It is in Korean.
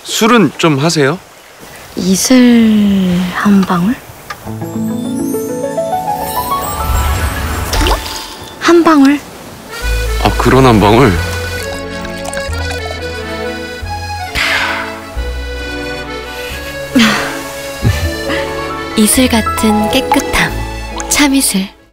술은 좀 하세요? 이슬 한 방울? 한 방울? 아, 그런 한 방울? 이슬 같은 깨끗함, 참이슬.